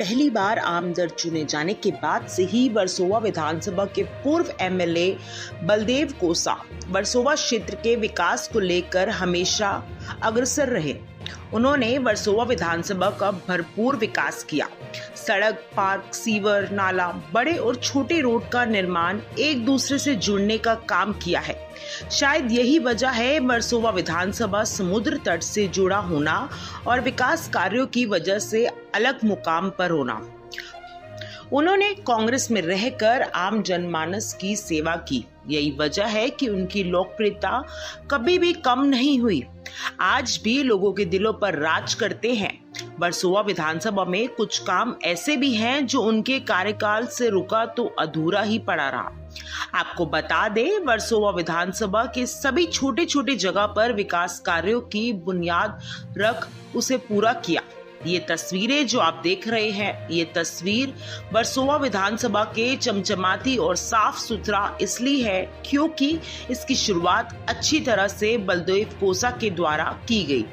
पहली बार आमदार चुने जाने के बाद से ही वर्सोवा विधानसभा के पूर्व एमएलए बलदेव कोसा वर्सोवा क्षेत्र के विकास को लेकर हमेशा अग्रसर रहे। उन्होंने वर्सोवा विधानसभा का भरपूर विकास किया। सड़क, पार्क, सीवर, नाला, बड़े और छोटे रोड का निर्माण, एक दूसरे से जुड़ने का काम किया है। शायद यही वजह है वर्सोवा विधानसभा समुद्र तट से जुड़ा होना और विकास कार्यों की वजह से अलग मुकाम पर होना। उन्होंने कांग्रेस में रहकर आम जनमानस की सेवा की। यही वजह है कि उनकी लोकप्रियता कभी भी कम नहीं हुई। आज भी लोगों के दिलों पर राज करते हैं। वर्सोवा विधानसभा में कुछ काम ऐसे भी हैं जो उनके कार्यकाल से रुका तो अधूरा ही पड़ा रहा। आपको बता दें, वर्सोवा विधानसभा के सभी छोटे छोटे जगह पर विकास कार्यों की बुनियाद रख उसे पूरा किया। ये तस्वीरें जो आप देख रहे हैं, ये तस्वीर वर्सोवा विधानसभा के चमचमाती और साफ सुथरा इसलिए है क्योंकि इसकी शुरुआत अच्छी तरह से बलदेव कोसा के द्वारा की गई।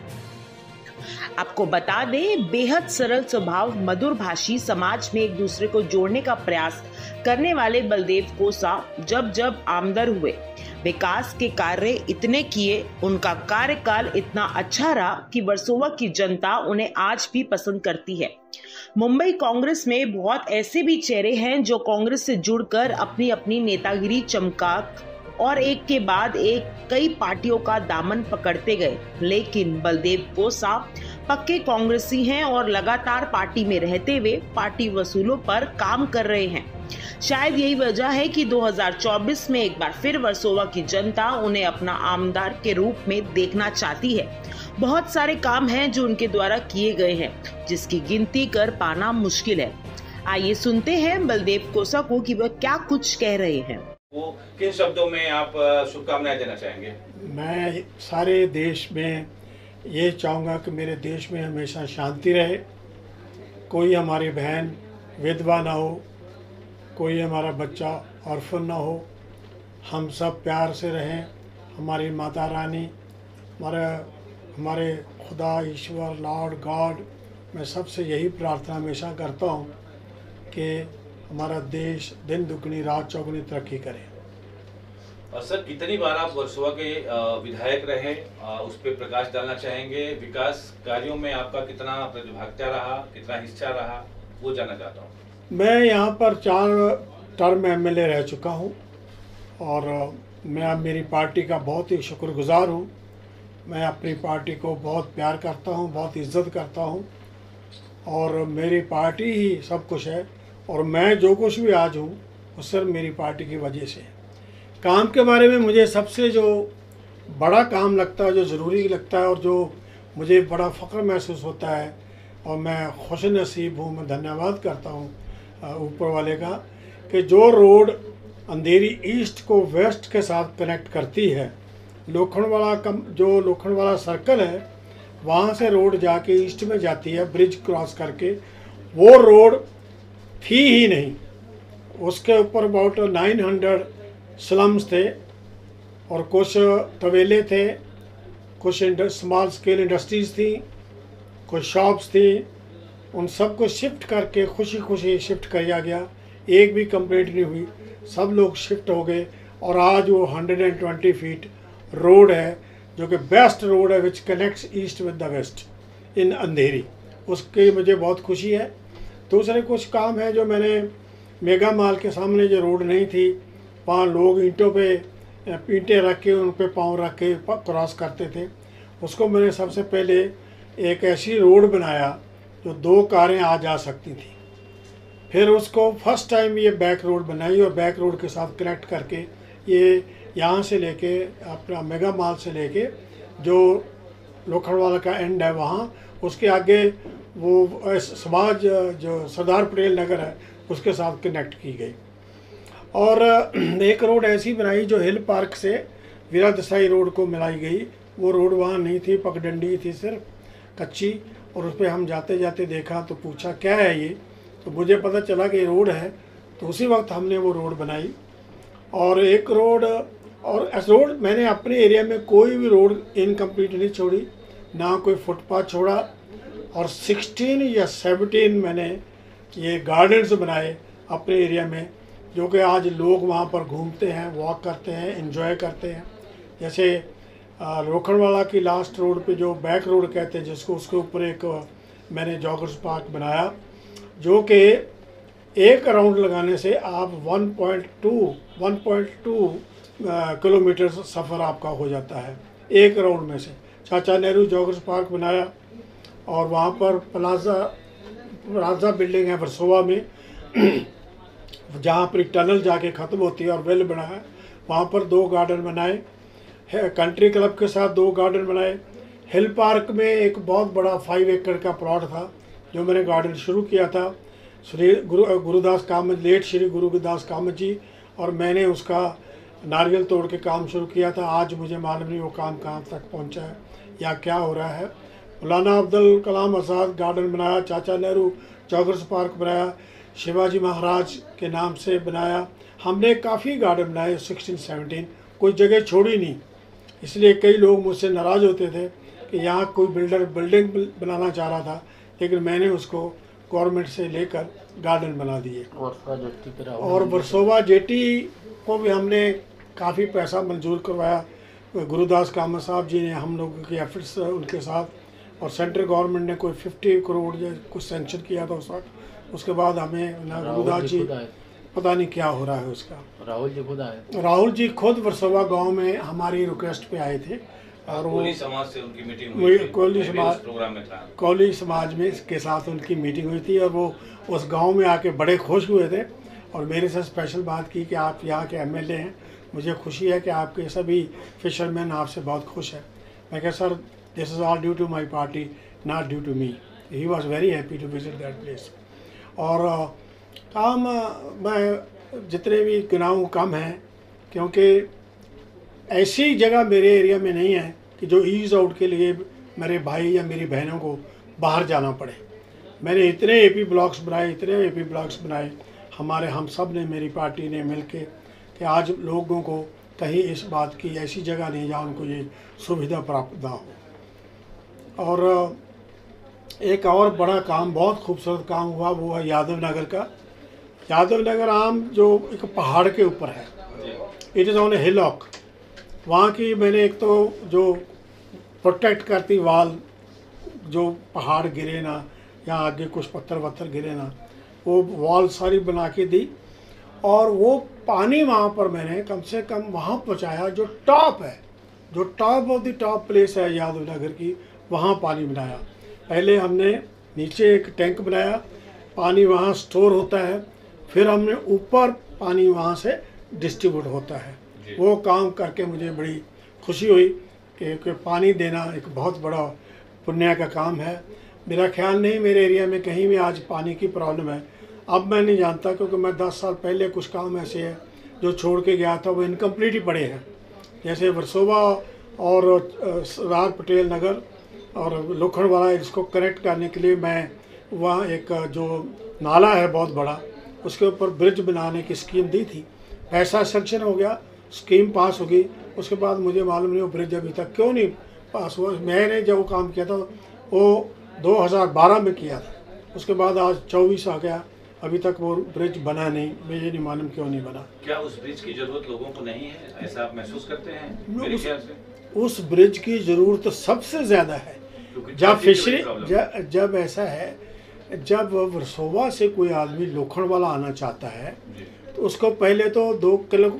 आपको बता दें, बेहद सरल स्वभाव, मधुर भाषी, समाज में एक दूसरे को जोड़ने का प्रयास करने वाले बलदेव कोसा जब आमदार हुए, विकास के कार्य इतने किए, उनका कार्यकाल इतना अच्छा रहा कि वर्सोवा की जनता उन्हें आज भी पसंद करती है। मुंबई कांग्रेस में बहुत ऐसे भी चेहरे हैं जो कांग्रेस से जुड़कर अपनी अपनी नेतागिरी चमका और एक के बाद एक कई पार्टियों का दामन पकड़ते गए, लेकिन बलदेव कोसा पक्के कांग्रेसी हैं और लगातार पार्टी में रहते हुए पार्टी वसूलों पर काम कर रहे हैं। शायद यही वजह है कि 2024 में एक बार फिर वर्सोवा की जनता उन्हें अपना आमदार के रूप में देखना चाहती है। बहुत सारे काम हैं जो उनके द्वारा किए गए हैं, जिसकी गिनती कर पाना मुश्किल है। आइए सुनते हैं बलदेव कोसा को कि वह क्या कुछ कह रहे हैं। वो किन शब्दों में आप शुभकामनाएं देना चाहेंगे? मैं सारे देश में ये चाहूँगा कि मेरे देश में हमेशा शांति रहे, कोई हमारी बहन विधवा ना हो, कोई हमारा बच्चा ऑर्फन ना हो, हम सब प्यार से रहें। हमारी माता रानी, हमारे खुदा, ईश्वर, लॉर्ड गॉड, मैं सबसे यही प्रार्थना हमेशा करता हूँ कि हमारा देश दिन दुगनी रात चौगुनी तरक्की करे। और सर, कितनी बार आप वर्सोवा के विधायक रहे, उस पर प्रकाश डालना चाहेंगे? विकास कार्यों में आपका कितना प्रतिभागिता रहा, कितना हिस्सा रहा, वो जानना चाहता हूँ। मैं यहाँ पर 4 टर्म एमएलए रह चुका हूँ और मैं मेरी पार्टी का बहुत ही शुक्रगुजार हूँ। मैं अपनी पार्टी को बहुत प्यार करता हूँ, बहुत इज्जत करता हूँ और मेरी पार्टी ही सब कुछ है। और मैं जो कुछ भी आज हूँ वो सिर्फ मेरी पार्टी की वजह से है। काम के बारे में मुझे सबसे जो बड़ा काम लगता है, जो ज़रूरी लगता है और जो मुझे बड़ा फ़ख्र महसूस होता है और मैं खुश नसीब हूँ, मैं धन्यवाद करता हूँ ऊपर वाले का, कि जो रोड अंधेरी ईस्ट को वेस्ट के साथ कनेक्ट करती है, जो लोखंडवाला सर्कल है वहाँ से रोड जाके ईस्ट में जाती है ब्रिज क्रॉस करके, वो रोड थी ही नहीं। उसके ऊपर अबाउट 900 स्लम्स थे और कुछ तवेले थे, कुछ स्मॉल स्केल इंडस्ट्रीज़ थी, कुछ शॉप्स थी। उन सब को शिफ्ट करके खुशी खुशी शिफ्ट किया गया, एक भी कंप्लेंट नहीं हुई, सब लोग शिफ्ट हो गए और आज वो 120 फीट रोड है जो कि बेस्ट रोड है which connects east with the west in Andheri. उसकी मुझे बहुत खुशी है। दूसरे कुछ काम है जो मैंने मेगा मॉल के सामने जो रोड नहीं थी, वहाँ लोग ईंटों पे ईंटें रख के उन पे पाँव रख के क्रॉस करते थे, उसको मैंने सबसे पहले एक ऐसी रोड बनाया जो 2 कारें आ जा सकती थी। फिर उसको फर्स्ट टाइम ये बैक रोड बनाई और बैक रोड के साथ कनेक्ट करके ये यहाँ से लेके अपना मेगा मॉल से लेके जो लोखंडवाला का एंड है वहाँ, उसके आगे वो समाज जो सरदार पटेल नगर है उसके साथ कनेक्ट की गई। और एक रोड ऐसी बनाई जो हिल पार्क से वीरा देसाई रोड को मिलाई गई। वो रोड वहाँ नहीं थी, पगडंडी थी सिर्फ कच्ची, और उस पर हम जाते जाते देखा तो पूछा क्या है ये, तो मुझे पता चला कि रोड है, तो उसी वक्त हमने वो रोड बनाई। और एक रोड और रोड मैंने अपने एरिया में कोई भी रोड इनकम्प्लीट नहीं छोड़ी, ना कोई फुटपाथ छोड़ा। और 16 या 17 मैंने ये गार्डन्स बनाए अपने एरिया में, जो कि आज लोग वहाँ पर घूमते हैं, वॉक करते हैं, एंजॉय करते हैं। जैसे लोखंडवाला की लास्ट रोड पे जो बैक रोड कहते हैं जिसको, उसके ऊपर एक मैंने जॉगर्स पार्क बनाया, जो कि एक राउंड लगाने से आप 1.2 किलोमीटर सफ़र आपका हो जाता है एक राउंड में से। चाचा नेहरू जॉगर्स पार्क बनाया, और वहाँ पर प्लाजा बिल्डिंग है वर्सोवा में जहाँ पर टनल जाके ख़त्म होती है, और वेल बना है, वहाँ पर 2 गार्डन बनाए। कंट्री क्लब के साथ 2 गार्डन बनाए। हिल पार्क में एक बहुत बड़ा 5 एकड़ का प्लॉट था जो मैंने गार्डन शुरू किया था। श्री गुरुदास कामत, लेट श्री गुरुदास कामत जी और मैंने उसका नारियल तोड़ के काम शुरू किया था। आज मुझे मालूम नहीं वो काम कहाँ तक पहुँचा है या क्या हो रहा है। मौलाना अब्दुल कलाम आज़ाद गार्डन बनाया, चाचा नेहरू जॉगर्स पार्क बनाया, शिवाजी महाराज के नाम से बनाया। हमने काफ़ी गार्डन बनाए 16-17, कोई जगह छोड़ी नहीं। इसलिए कई लोग मुझसे नाराज़ होते थे कि यहाँ कोई बिल्डर बिल्डिंग बनाना चाह रहा था, लेकिन मैंने उसको गवर्नमेंट से लेकर गार्डन बना दिए। और वर्सोवा जेटी को भी हमने काफ़ी पैसा मंजूर करवाया। गुरुदास कामत साहब जी ने हम लोगों के एफर्ट्स उनके साथ, और सेंट्रल गवर्नमेंट ने कोई 50 करोड़ या कुछ सेंक्शन किया था उस वक्त। उसके बाद हमें ना गुरुदास जी, पता नहीं क्या हो रहा है उसका। राहुल जी खुद आए, राहुल जी खुद वर्सोवा गांव में हमारी रिक्वेस्ट पे आए थे, और वो कोली समाज से उनकी मीटिंग हुई थी, प्रोग्राम में था। कोली समाज में के साथ उनकी मीटिंग हुई थी, और वो उस गांव में आके बड़े खुश हुए थे, और मेरे से स्पेशल बात की कि आप यहाँ के एमएलए हैं, मुझे खुशी है कि आपके सभी फिशरमैन आपसे बहुत खुश हैं। मैं कहा sir, this is all due to my party, not due to me. He was very happy to visit that place. और काम मैं जितने भी गिनाऊँ कम हैं, क्योंकि ऐसी जगह मेरे एरिया में नहीं है कि जो ईज़ आउट के लिए मेरे भाई या मेरी बहनों को बाहर जाना पड़े। मैंने इतने एपी ब्लॉक्स बनाए, हम सब ने, मेरी पार्टी ने मिल के, कि आज लोगों को कहीं इस बात की ऐसी जगह नहीं जहाँ उनको ये सुविधा प्राप्त ना हो। और एक और बड़ा काम, बहुत खूबसूरत काम हुआ, वो है यादव नगर का। यादव नगर आम जो एक पहाड़ के ऊपर है, it is on a hillock. वहाँ की मैंने एक तो जो प्रोटेक्ट करती वाल, जो पहाड़ गिरे ना या आगे कुछ पत्थर वत्थर गिरे ना, वो वॉल सारी बना के दी। और वो पानी वहाँ पर मैंने कम से कम वहाँ पहुँचाया, जो टॉप है, जो top of the top place है यादव नगर की, वहाँ पानी बनाया। पहले हमने नीचे एक टैंक बनाया, पानी वहाँ स्टोर होता है, फिर हमने ऊपर पानी वहाँ से डिस्ट्रीब्यूट होता है। वो काम करके मुझे बड़ी खुशी हुई कि पानी देना एक बहुत बड़ा पुण्य का काम है। मेरा ख्याल नहीं मेरे एरिया में कहीं भी आज पानी की प्रॉब्लम है। अब मैं नहीं जानता, क्योंकि मैं 10 साल पहले कुछ काम ऐसे है जो छोड़ के गया था, वो इनकम्प्लीट ही पड़े हैं। जैसे वर्सोवा और राज पटेल नगर और लोखंडवाला, इसको कनेक्ट करने के लिए मैं वहाँ एक जो नाला है बहुत बड़ा, उसके ऊपर ब्रिज बनाने की स्कीम दी थी। पैसा सेंक्शन हो गया, स्कीम पास हो गई, उसके बाद मुझे मालूम नहीं वो ब्रिज अभी तक क्यों नहीं पास हुआ। मैंने जब वो काम किया था वो 2012 में किया था, उसके बाद आज 24 आ गया, अभी तक वो ब्रिज बना नहीं। मुझे नहीं मालूम क्यों नहीं बना। क्या उस ब्रिज की जरूरत लोगों को नहीं है, ऐसा आप महसूस करते हैं? मेरे ख्याल से उस ब्रिज की ज़रूरत तो सबसे ज़्यादा है। जब फिशरी जब ऐसा है, जब वर्सोवा से कोई आदमी लोखंडवाला आना चाहता है तो उसको पहले तो 2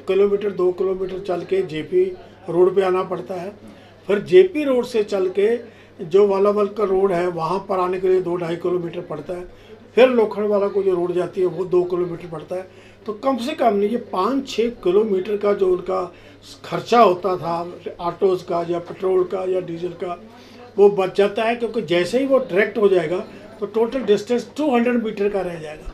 किलोमीटर चल के जेपी रोड पे आना पड़ता है। फिर जेपी रोड से चल के जो वालावल का रोड है वहाँ पर आने के लिए 2-2.5 किलोमीटर पड़ता है। फिर लोखंडवाला को जो रोड जाती है वो 2 किलोमीटर पड़ता है। तो कम से कम नहीं, ये 5-6 किलोमीटर का जो उनका खर्चा होता था ऑटोज़ का या पेट्रोल का या डीजल का, वो बच जाता है। क्योंकि जैसे ही वो डायरेक्ट हो जाएगा तो टोटल डिस्टेंस 200 मीटर का रह जाएगा।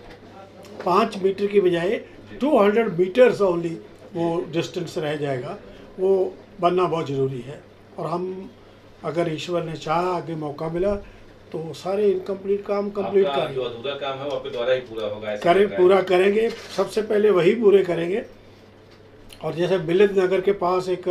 5 मीटर की बजाय 200 मीटर्स ओनली वो डिस्टेंस रह जाएगा। वो बनना बहुत ज़रूरी है। और हम अगर ईश्वर ने चाहा, आगे मौका मिला तो सारे इनकम्प्लीट काम कंप्लीट करेंगे। जो अधूरा काम है वो आपके द्वारा ही पूरा होगा, पूरा करेंगे। सबसे पहले वही पूरे करेंगे। और जैसे बिलिद नगर के पास एक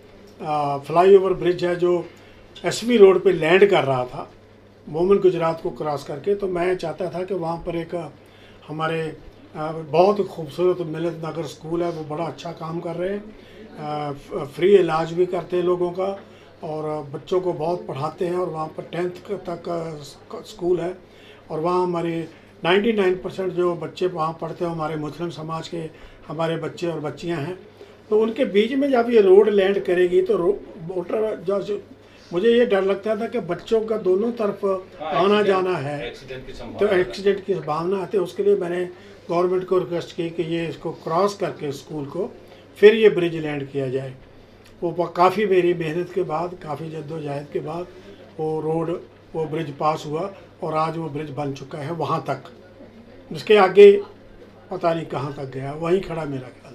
फ्लाईओवर ब्रिज है जो एसवी रोड पे लैंड कर रहा था मोमन गुजरात को क्रॉस करके, तो मैं चाहता था कि वहाँ पर एक हमारे बहुत खूबसूरत मिलत नगर स्कूल है, वो बड़ा अच्छा काम कर रहे हैं। फ्री इलाज भी करते हैं लोगों का, और बच्चों को बहुत पढ़ाते हैं, और वहाँ पर 10th तक स्कूल है। और वहाँ हमारे 99% जो बच्चे वहाँ पढ़ते हैं हमारे मुस्लिम समाज के हमारे बच्चे और बच्चियाँ हैं। तो उनके बीच में जब ये रोड लैंड करेगी तो मोटर जो मुझे ये डर लगता था कि बच्चों का दोनों तरफ आना जाना है, तो एक्सीडेंट की संभावना आती है। उसके लिए मैंने गवर्नमेंट को रिक्वेस्ट की कि ये इसको क्रॉस करके स्कूल को फिर ये ब्रिज लैंड किया जाए। वो काफ़ी मेरी मेहनत के बाद, काफ़ी जद्दोजहद के बाद वो ब्रिज पास हुआ, और आज वो ब्रिज बन चुका है वहाँ तक। उसके आगे पता नहीं कहाँ तक गया, वहीं खड़ा मेरा ख्याल।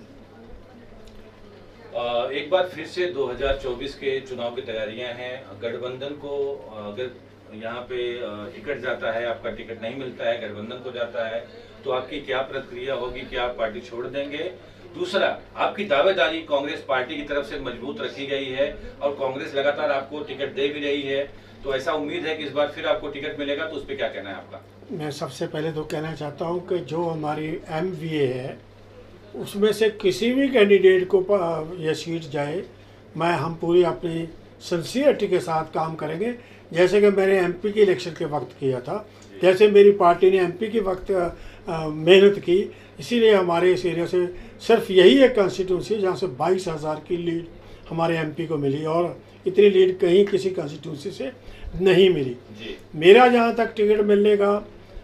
एक बार फिर से 2024 के चुनाव की तैयारियां हैं। गठबंधन को अगर यहाँ पे टिकट जाता है, आपका टिकट नहीं मिलता है, गठबंधन को जाता है, तो आपकी क्या प्रक्रिया होगी? क्या आप पार्टी छोड़ देंगे? दूसरा, आपकी दावेदारी कांग्रेस पार्टी की तरफ से मजबूत रखी गई है, और कांग्रेस लगातार आपको टिकट दे भी रही है, तो ऐसा उम्मीद है कि इस बार फिर आपको टिकट मिलेगा, तो उस पर क्या कहना है आपका? मैं सबसे पहले तो कहना चाहता हूँ कि जो हमारी MVA है उसमें से किसी भी कैंडिडेट को ये सीट जाए, हम पूरी अपनी सिंसियरिटी के साथ काम करेंगे। जैसे कि मैंने MP के इलेक्शन के वक्त किया था, जैसे मेरी पार्टी ने MP के वक्त मेहनत की, इसीलिए हमारे इस एरिया से सिर्फ यही एक कंस्टिट्यूंसी जहाँ से 22,000 की लीड हमारे MP को मिली, और इतनी लीड कहीं किसी कंस्टिट्यूंसी से नहीं मिली। मेरा जहाँ तक टिकट मिलने का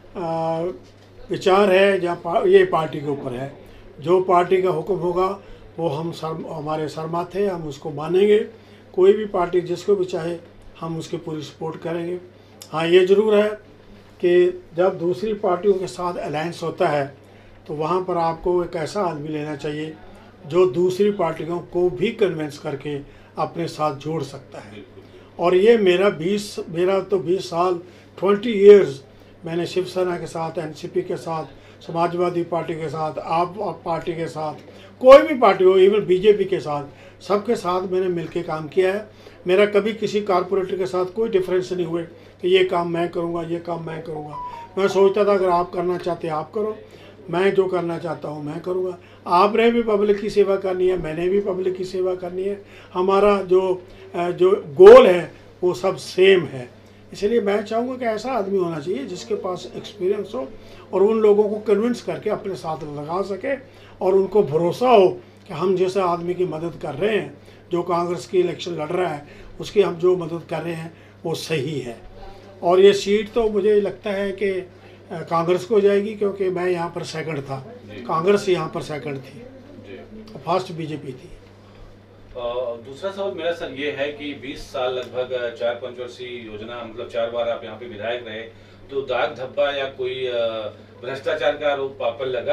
विचार है, ये पार्टी के ऊपर है। जो पार्टी का हुक्म होगा वो हमारे सर माथे, हम उसको मानेंगे। कोई भी पार्टी जिसको भी चाहे हम उसकी पूरी सपोर्ट करेंगे। हाँ, ये ज़रूर है कि जब दूसरी पार्टियों के साथ अलायंस होता है तो वहाँ पर आपको एक ऐसा आदमी लेना चाहिए जो दूसरी पार्टियों को भी कन्विंस करके अपने साथ जोड़ सकता है। और ये मेरा तो 20 साल 20 इयर्स मैंने शिवसेना के साथ, NCP के साथ, समाजवादी पार्टी के साथ, आप पार्टी के साथ, कोई भी पार्टी हो, इवन BJP के साथ, सबके साथ मैंने मिलके काम किया है। मेरा कभी किसी कारपोरेटर के साथ कोई डिफरेंस नहीं हुए कि ये काम मैं करूँगा, ये काम मैं करूँगा। मैं सोचता था अगर आप करना चाहते आप करो, मैं जो करना चाहता हूँ मैं करूँगा। आपने भी पब्लिक की सेवा करनी है, मैंने भी पब्लिक की सेवा करनी है। हमारा जो गोल है वो सब सेम है। इसलिए मैं चाहूँगा कि ऐसा आदमी होना चाहिए जिसके पास एक्सपीरियंस हो, और उन लोगों को कन्विंस करके अपने साथ लगा सके, और उनको भरोसा हो कि हम जैसे आदमी की मदद कर रहे हैं, जो कांग्रेस की इलेक्शन लड़ रहा है उसकी हम जो मदद कर रहे हैं वो सही है। और ये सीट तो मुझे लगता है कि कांग्रेस को जाएगी, क्योंकि मैं यहाँ पर सेकंड था, कांग्रेस यहाँ पर सेकंड थी, फर्स्ट BJP थी। दूसरा सवाल मेरा सर ये है कि 20 साल लगभग 4 वर्षीय योजना, मतलब 4 बार आप यहाँ पे विधायक रहे, तो दाग धब्बा या कोई भ्रष्टाचार का आरोप आप पर लगा?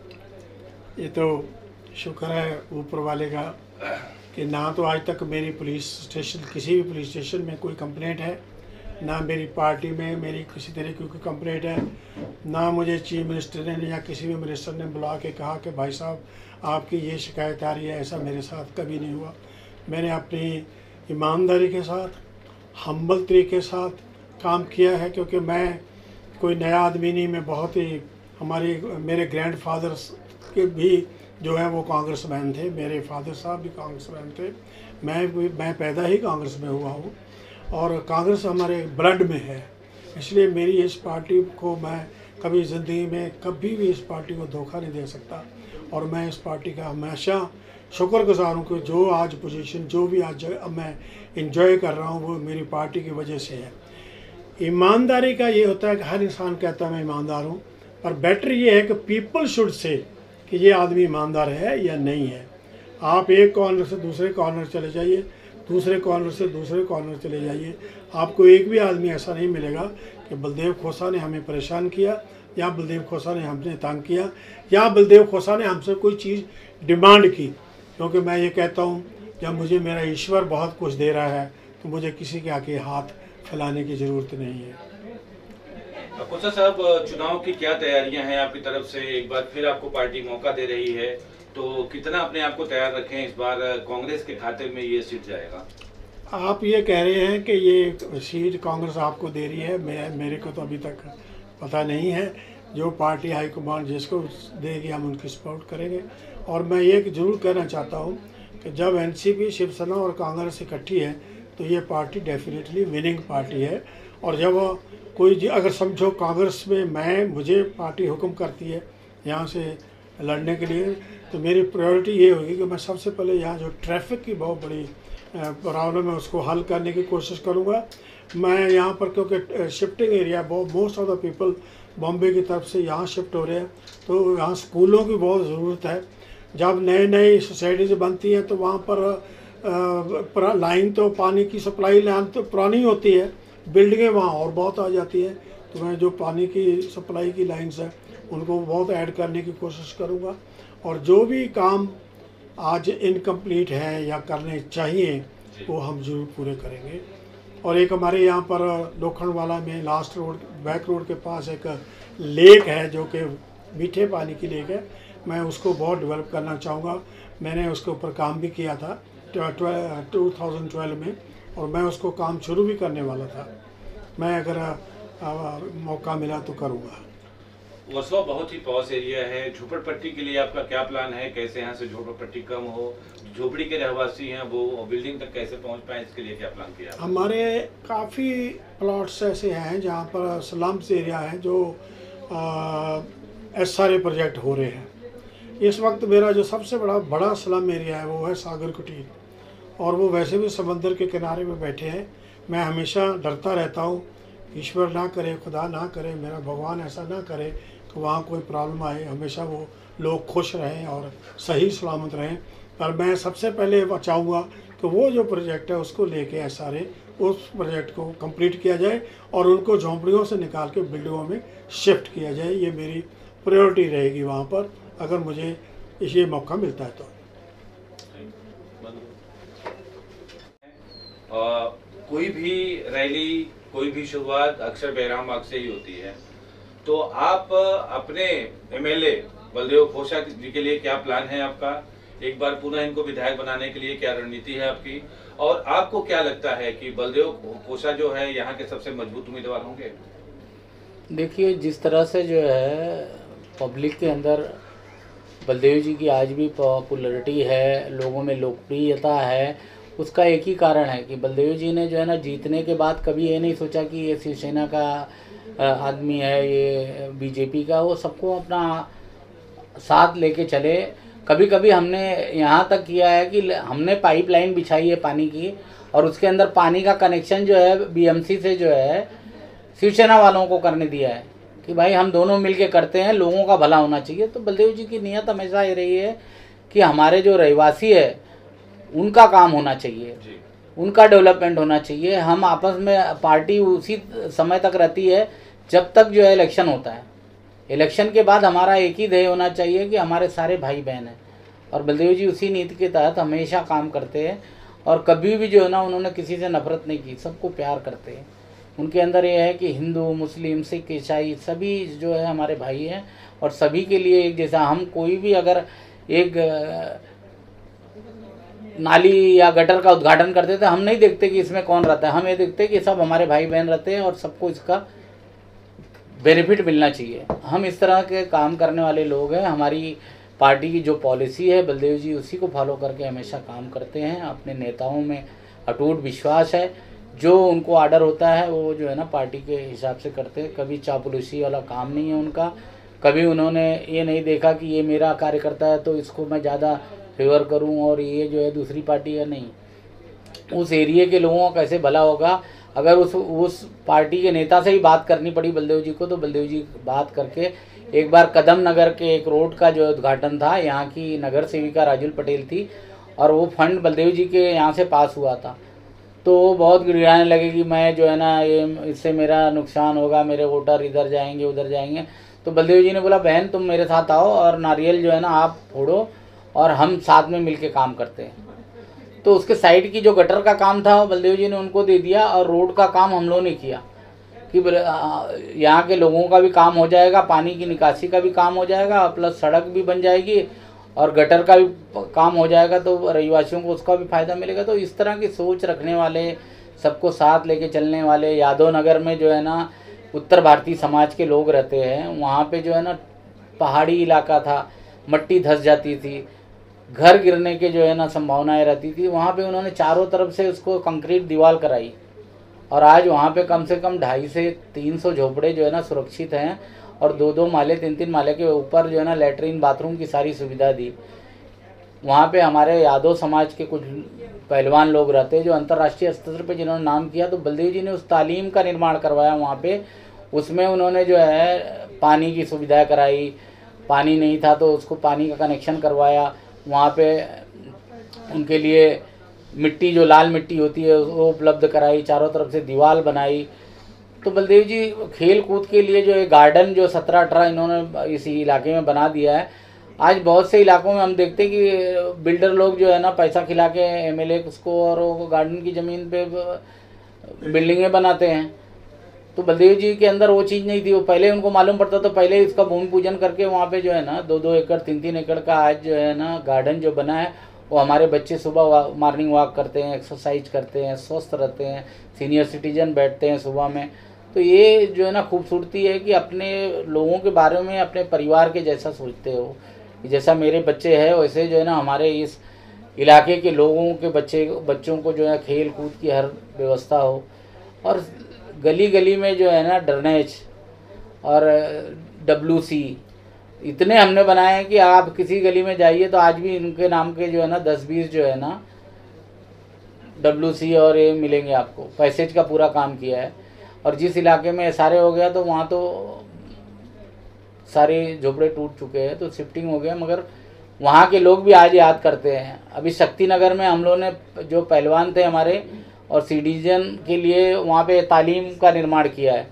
ये तो शुक्र है ऊपर वाले का कि ना तो आज तक मेरी किसी भी पुलिस स्टेशन में कोई कंप्लेंट है, ना मेरी पार्टी में मेरी किसी तरह की कोई कंप्लेंट है, ना मुझे चीफ मिनिस्टर ने या किसी भी मिनिस्टर ने बुला के कहा कि भाई साहब आपकी ये शिकायत आ रही है। ऐसा मेरे साथ कभी नहीं हुआ। मैंने अपनी ईमानदारी के साथ, हम्बल तरीके के साथ काम किया है, क्योंकि मैं कोई नया आदमी नहीं। मैं बहुत ही मेरे ग्रैंडफादर्स के भी जो है वो कांग्रेसमैन थे, मेरे फादर साहब भी कांग्रेसमैन थे। मैं पैदा ही कांग्रेस में हुआ हूँ, और कांग्रेस हमारे ब्लड में है। इसलिए मेरी इस पार्टी को मैं कभी ज़िंदगी में कभी भी इस पार्टी को धोखा नहीं दे सकता, और मैं इस पार्टी का हमेशा शुक्रगुजार हूँ कि जो आज पोजीशन, जो भी आज मैं इंजॉय कर रहा हूँ वो मेरी पार्टी की वजह से है। ईमानदारी का ये होता है कि हर इंसान कहता है मैं ईमानदार हूँ, पर बेटर ये है कि पीपल शुड से कि ये आदमी ईमानदार है या नहीं है। आप एक कॉर्नर से दूसरे कॉर्नर चले जाइए, दूसरे कॉर्नर से दूसरे कॉर्नर चले जाइए, आपको एक भी आदमी ऐसा नहीं मिलेगा कि बलदेव खोसा ने हमें परेशान किया, या बलदेव खोसा ने हमसे तंग किया, या बलदेव खोसा ने हमसे कोई चीज़ डिमांड की। क्योंकि मैं ये कहता हूँ जब मुझे मेरा ईश्वर बहुत कुछ दे रहा है तो मुझे किसी के आगे हाथ फैलाने की ज़रूरत नहीं है। खोसा साहब, चुनाव की क्या तैयारियां हैं आपकी तरफ से? एक बार फिर आपको पार्टी मौका दे रही है, तो कितना अपने आप को तैयार रखें? इस बार कांग्रेस के खाते में ये सीट जाएगा? आप ये कह रहे हैं कि ये सीट कांग्रेस आपको दे रही है, मेरे को तो अभी तक पता नहीं है। जो पार्टी हाईकमान जिसको देगी हम उनकी सपोर्ट करेंगे। और मैं ये ज़रूर कहना चाहता हूँ कि जब एनसीपी, शिवसेना और कांग्रेस इकट्ठी है तो ये पार्टी डेफिनेटली विनिंग पार्टी है। और जब कोई अगर समझो कांग्रेस में मुझे पार्टी हुक्म करती है यहाँ से लड़ने के लिए, तो मेरी प्रायोरिटी ये होगी कि मैं सबसे पहले यहाँ जो ट्रैफिक की बहुत बड़ी प्रॉब्लम है उसको हल करने की कोशिश करूँगा। मैं यहाँ पर क्योंकि शिफ्टिंग एरिया बहुत, most of the people Bombay की तरफ से यहाँ शिफ्ट हो रहे हैं, तो यहाँ स्कूलों की बहुत ज़रूरत है। जब नई सोसाइटीज़ बनती हैं तो वहाँ पर लाइन तो पानी की सप्लाई लाइन तो पुरानी होती है, बिल्डिंगें वहाँ और बहुत आ जाती है। तो मैं जो पानी की सप्लाई की लाइन्स हैं उनको बहुत ऐड करने की कोशिश करूँगा। और जो भी काम आज इनकम्प्लीट है या करने चाहिए वो हम जरूर पूरे करेंगे। और एक हमारे यहाँ पर लोखंडवाला में लास्ट रोड, बैक रोड के पास एक लेक है जो कि मीठे पानी की लेक है, मैं उसको बहुत डेवलप करना चाहूँगा। मैंने उसके ऊपर काम भी किया था 2012 में, और मैं उसको काम शुरू भी करने वाला था। मैं अगर मौका मिला तो करूँगा। वर्सोवा बहुत ही पॉश एरिया है, झोपड़पट्टी के लिए आपका क्या प्लान है? कैसे यहाँ से झोपड़पट्टी कम हो, झोपड़ी के रहवासी हैं वो बिल्डिंग तक कैसे पहुँच पाए, इसके लिए क्या प्लान किया? हमारे काफ़ी प्लॉट्स ऐसे हैं जहाँ पर स्लम्स एरिया है जो SRA प्रोजेक्ट हो रहे हैं। इस वक्त मेरा जो सबसे बड़ा स्लम एरिया है वो है सागर कुटीर, और वो वैसे भी समंदर के किनारे में बैठे हैं। मैं हमेशा डरता रहता हूँ, ईश्वर ना करे, खुदा ना करे, मेरा भगवान ऐसा ना करे कि वहाँ कोई प्रॉब्लम आए। हमेशा वो लोग खुश रहें और सही सलामत रहें। पर मैं सबसे पहले चाहूँगा कि वो जो प्रोजेक्ट है उसको लेके SRA उस प्रोजेक्ट को कंप्लीट किया जाए और उनको झोंपड़ियों से निकाल के बिल्डिंगों में शिफ्ट किया जाए। ये मेरी प्रायोरिटी रहेगी वहाँ पर, अगर मुझे ये मौका मिलता है तो। कोई भी रैली, कोई भी शुरुआत अक्सर बैराम बाग से ही होती है, तो आप अपने MLA बलदेव खोसा जी के लिए क्या प्लान है आपका? एक बार पुनः इनको विधायक बनाने के लिए क्या रणनीति है आपकी? और आपको क्या लगता है कि बलदेव खोसा जो है यहाँ के सबसे मजबूत उम्मीदवार होंगे? देखिए, जिस तरह से जो है पब्लिक के अंदर बलदेव जी की आज भी पॉपुलैरिटी है, लोगों में लोकप्रियता है, उसका एक ही कारण है कि बलदेव जी ने जो है ना जीतने के बाद कभी ये नहीं सोचा कि ये शिवसेना का आदमी है, ये बीजेपी का, वो सबको अपना साथ लेके चले। कभी कभी हमने यहाँ तक किया है कि हमने पाइपलाइन बिछाई है पानी की, और उसके अंदर पानी का कनेक्शन जो है BMC से जो है शिवसेना वालों को करने दिया है कि भाई हम दोनों मिलके करते हैं, लोगों का भला होना चाहिए। तो बलदेव जी की नीयत हमेशा ये रही है कि हमारे जो रहवासी है उनका काम होना चाहिए, उनका डेवलपमेंट होना चाहिए। हम आपस में पार्टी उसी समय तक रहती है जब तक जो है इलेक्शन होता है। इलेक्शन के बाद हमारा एक ही ध्येय होना चाहिए कि हमारे सारे भाई बहन हैं, और बलदेव जी उसी नीति के तहत हमेशा काम करते हैं। और कभी भी जो है ना उन्होंने किसी से नफरत नहीं की, सबको प्यार करते हैं। उनके अंदर ये है कि हिंदू, मुस्लिम, सिख, ईसाई सभी जो है हमारे भाई हैं, और सभी के लिए एक जैसा। हम कोई भी अगर एक नाली या गटर का उद्घाटन करते थे, हम नहीं देखते कि इसमें कौन रहता है, हम ये देखते हैं कि सब हमारे भाई बहन रहते हैं और सबको इसका बेनिफिट मिलना चाहिए। हम इस तरह के काम करने वाले लोग हैं। हमारी पार्टी की जो पॉलिसी है बलदेव जी उसी को फॉलो करके हमेशा काम करते हैं। अपने नेताओं में अटूट विश्वास है, जो उनको ऑर्डर होता है वो जो है ना पार्टी के हिसाब से करते हैं। कभी चापलूसी वाला काम नहीं है उनका। कभी उन्होंने ये नहीं देखा कि ये मेरा कार्यकर्ता है तो इसको मैं ज़्यादा फेवर करूं और ये जो है दूसरी पार्टी है, नहीं। उस एरिया के लोगों का कैसे भला होगा। अगर उस पार्टी के नेता से ही बात करनी पड़ी बलदेव जी को, तो बलदेव जी बात करके एक बार कदम नगर के एक रोड का जो उद्घाटन था, यहाँ की नगर सेविका राजुल पटेल थी और वो फंड बलदेव जी के यहाँ से पास हुआ था। तो वो बहुत गिड़गिड़ाने लगे कि मैं जो है ना ये इससे मेरा नुकसान होगा, मेरे वोटर इधर जाएंगे उधर जाएंगे। तो बलदेव जी ने बोला बहन तुम मेरे साथ आओ और नारियल जो है ना आप फोड़ो और हम साथ में मिलके काम करते हैं। तो उसके साइड की जो गटर का काम था वो बलदेव जी ने उनको दे दिया और रोड का काम हम लोगों ने किया कि यहाँ के लोगों का भी काम हो जाएगा, पानी की निकासी का भी काम हो जाएगा, प्लस सड़क भी बन जाएगी और गटर का भी काम हो जाएगा, तो रहवासियों को उसका भी फ़ायदा मिलेगा। तो इस तरह की सोच रखने वाले, सबको साथ लेके चलने वाले, यादव नगर में जो है ना उत्तर भारतीय समाज के लोग रहते हैं, वहाँ पे जो है ना पहाड़ी इलाका था, मट्टी धंस जाती थी, घर गिरने के जो है ना संभावनाएं रहती थी। वहाँ पे उन्होंने चारों तरफ से उसको कंक्रीट दीवार कराई और आज वहाँ पे कम से कम 250 से 300 झोपड़े जो है ना सुरक्षित हैं और 2-2 माले 3-3 माले के ऊपर जो है ना लैट्रिन बाथरूम की सारी सुविधा दी। वहाँ पे हमारे यादव समाज के कुछ पहलवान लोग रहते हैं जो अंतर्राष्ट्रीय स्तर पे जिन्होंने नाम किया, तो बलदेव जी ने उस तालीम का निर्माण करवाया वहाँ पे। उसमें उन्होंने जो है पानी की सुविधा कराई, पानी नहीं था तो उसको पानी का कनेक्शन करवाया। वहाँ पे उनके लिए मिट्टी, जो लाल मिट्टी होती है वो उपलब्ध कराई, चारों तरफ से दीवार बनाई। तो बलदेव जी खेल कूद के लिए जो है गार्डन जो 17-18 इन्होंने इस इलाके में बना दिया है। आज बहुत से इलाकों में हम देखते हैं कि बिल्डर लोग जो है ना पैसा खिला के एमएलए उसको और वो गार्डन की ज़मीन पे बिल्डिंगें बनाते हैं। तो बलदेव जी के अंदर वो चीज़ नहीं थी। वो पहले उनको मालूम पड़ता तो पहले इसका भूमि पूजन करके वहाँ पे जो है ना 2-2 एकड़ 3-3 एकड़ का आज जो है ना गार्डन जो बना है, वो हमारे बच्चे सुबह मॉर्निंग वॉक करते हैं, एक्सरसाइज करते हैं, स्वस्थ रहते हैं, सीनियर सिटीजन बैठते हैं सुबह में। तो ये जो है ना खूबसूरती है कि अपने लोगों के बारे में अपने परिवार के जैसा सोचते हो। जैसा मेरे बच्चे हैं वैसे जो है ना हमारे इस इलाके के लोगों के बच्चों को जो है खेल कूद की हर व्यवस्था हो। और गली गली में जो है ना ड्रेनेज और WC इतने हमने बनाए हैं कि आप किसी गली में जाइए तो आज भी इनके नाम के जो है ना 10-20 जो है ना WC और ये मिलेंगे आपको। पैसेज का पूरा काम किया है। और जिस इलाके में सारे हो गया तो वहाँ तो सारे झोपड़े टूट चुके हैं, तो शिफ्टिंग हो गया, मगर वहाँ के लोग भी आज याद करते हैं। अभी शक्तिनगर में हम लोगों ने जो पहलवान थे हमारे और सिटीजन के लिए वहाँ पे तालीम का निर्माण किया है,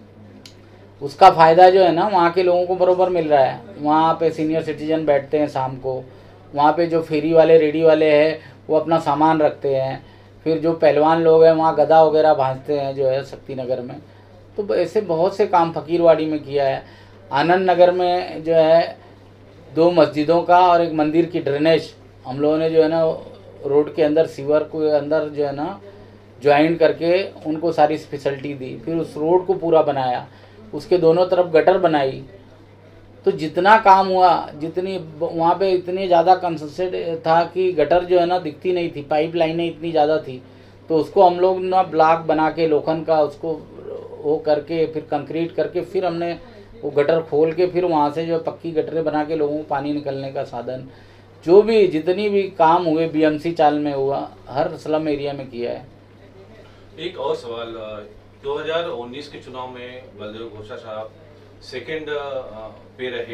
उसका फ़ायदा जो है ना वहाँ के लोगों को बरोबर मिल रहा है। वहाँ पे सीनियर सिटीजन बैठते हैं शाम को, वहाँ पे जो फेरी वाले रेडी वाले हैं वो अपना सामान रखते हैं, फिर जो पहलवान लोग हैं वहाँ गदा वगैरह भांजते हैं जो है शक्तिनगर में। तो ऐसे बहुत से काम फकीरवाड़ी में किया है। आनंद नगर में जो है 2 मस्जिदों का और एक मंदिर की ड्रेनेज हम लोगों ने जो है ना रोड के अंदर सीवर को अंदर जो है ना ज्वाइन करके उनको सारी फैसिलिटी दी। फिर उस रोड को पूरा बनाया, उसके दोनों तरफ गटर बनाई। तो जितना काम हुआ, जितनी वहाँ पे इतनी ज़्यादा कंसंट्रेट था कि गटर जो है ना दिखती नहीं थी, पाइप लाइनें इतनी ज़्यादा थी, तो उसको हम लोग ना ब्लॉक बना के लोखंड का उसको वो करके फिर कंक्रीट करके फिर हमने वो गटर खोल के फिर वहाँ से जो पक्की गटरें बना के लोगों को पानी निकलने का साधन, जो भी जितनी भी काम हुए BMC चाल में हुआ, हर स्लम एरिया में किया है। एक और सवाल, 2019 के चुनाव में बलदेव घोषा साहब सेकंड पे रहे।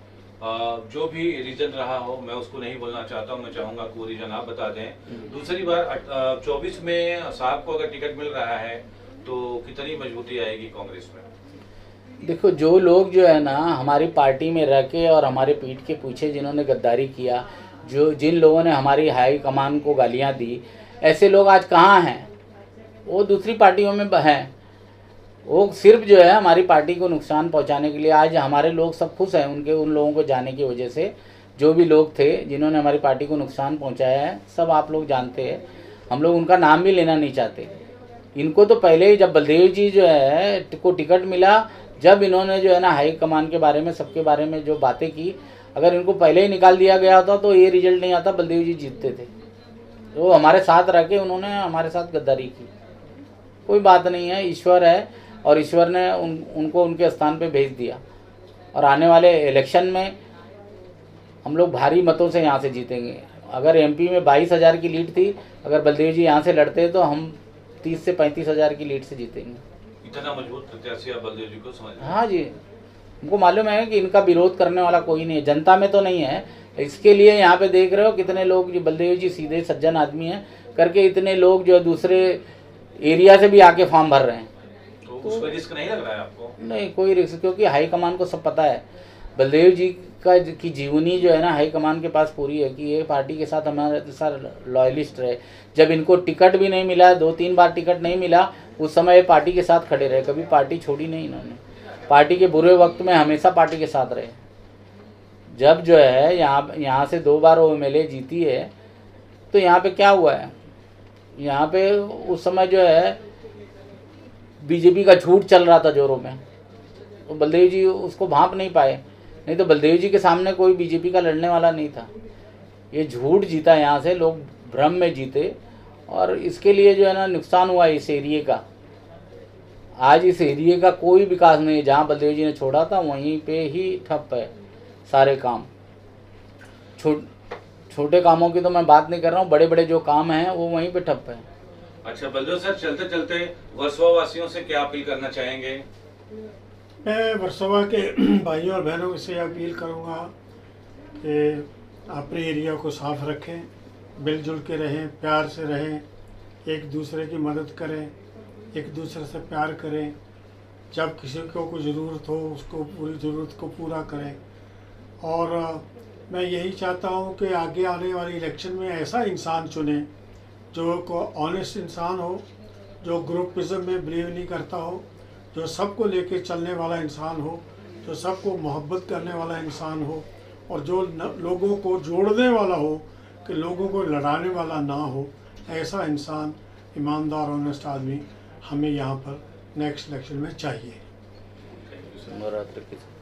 जो भी रीजन रहा हो मैं उसको नहीं बोलना चाहता हूँ, मैं चाहूँगा कि वो रीजन आप बता दें। दूसरी बार 24 में साहब को अगर टिकट मिल रहा है तो कितनी मजबूती आएगी कांग्रेस में? देखो, जो लोग जो है ना हमारी पार्टी में रह के और हमारे पीठ के पीछे जिन्होंने गद्दारी किया, जिन लोगों ने हमारी हाई कमान को गालियाँ दी, ऐसे लोग आज कहाँ हैं? वो दूसरी पार्टियों में हैं। वो सिर्फ जो है हमारी पार्टी को नुकसान पहुंचाने के लिए। आज हमारे लोग सब खुश हैं उन लोगों को जाने की वजह से। जो भी लोग थे जिन्होंने हमारी पार्टी को नुकसान पहुंचाया है, सब आप लोग जानते हैं। हम लोग उनका नाम भी लेना नहीं चाहते। इनको तो पहले ही जब बलदेव जी जो है को टिकट मिला, जब इन्होंने जो है ना हाई कमान के बारे में, सबके बारे में जो बातें की, अगर इनको पहले ही निकाल दिया गया होता तो ये रिजल्ट नहीं आता, बलदेव जी जीतते थे। तो हमारे साथ रह के उन्होंने हमारे साथ गद्दारी की। कोई बात नहीं है, ईश्वर है और ईश्वर ने उनको उनके स्थान पे भेज दिया। और आने वाले इलेक्शन में हम लोग भारी मतों से यहाँ से जीतेंगे। अगर MP में 22,000 की लीड थी, अगर बलदेव जी यहाँ से लड़ते तो हम 30 से 35,000 की लीड से जीतेंगे। इतना मजबूत प्रत्याशी आप बलदेव जी को समझ? हाँ जी, हमको मालूम है कि इनका विरोध करने वाला कोई नहीं है, जनता में तो नहीं है। इसके लिए यहाँ पे देख रहे हो कितने लोग, जो बलदेव जी सीधे सज्जन आदमी हैं करके, इतने लोग जो दूसरे एरिया से भी आके फॉर्म भर रहे हैं। तो उसमें रिस्क नहीं लग रहा है आपको? नहीं, कोई रिस्क, क्योंकि हाई कमान को सब पता है। बलदेव जी की जीवनी जो है ना हाई कमान के पास पूरी है कि ये पार्टी के साथ हमारे साथ लॉयलिस्ट रहे। जब इनको टिकट भी नहीं मिला, 2-3 बार टिकट नहीं मिला, उस समय ये पार्टी के साथ खड़े रहे, कभी पार्टी छोड़ी नहीं इन्होंने। पार्टी के बुरे वक्त में हमेशा पार्टी के साथ रहे। जब जो है यहाँ से 2 बार वो MLA जीती है, तो यहाँ पे क्या हुआ है, यहाँ पे उस समय जो है बीजेपी का झूठ चल रहा था जोरों में, तो बलदेव जी उसको भांप नहीं पाए। नहीं तो बलदेव जी के सामने कोई बीजेपी का लड़ने वाला नहीं था। ये झूठ जीता, यहाँ से लोग भ्रम में जीते, और इसके लिए जो है ना नुकसान हुआ इस एरिए का। आज इस एरिए का कोई विकास नहीं है। जहाँ बलदेव जी ने छोड़ा था वहीं पे ही ठप है सारे काम। छोटे कामों की तो मैं बात नहीं कर रहा हूँ, बड़े बड़े जो काम हैं वो वहीं पे ठप है। अच्छा बलदेव सर, चलते चलते वर्सोवा वासियों से क्या अपील करना चाहेंगे? मैं वर्सोवा के भाइयों और बहनों से अपील करूंगा कि अपने एरिया को साफ रखें, मिलजुल के रहें, प्यार से रहें, एक दूसरे की मदद करें, एक दूसरे से प्यार करें। जब किसी को कोई ज़रूरत हो उसको पूरी ज़रूरत को पूरा करें। और मैं यही चाहता हूं कि आगे आने वाली इलेक्शन में ऐसा इंसान चुने जो को ऑनेस्ट इंसान हो, जो ग्रुपिज़म में बिलीव नहीं करता हो, जो सबको लेके चलने वाला इंसान हो, जो सबको मोहब्बत करने वाला इंसान हो, और जो लोगों को जोड़ने वाला हो, कि लोगों को लड़ाने वाला ना हो। ऐसा इंसान, ईमानदार ऑनेस्ट आदमी हमें यहाँ पर नेक्स्ट इलेक्शन में चाहिए।